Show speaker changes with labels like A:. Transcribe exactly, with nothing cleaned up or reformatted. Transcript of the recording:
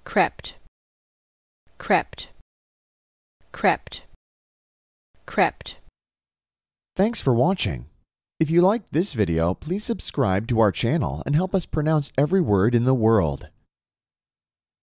A: crept, crept, crept, crept.
B: Thanks for watching. If you liked this video, please subscribe to our channel and help us pronounce every word in the world.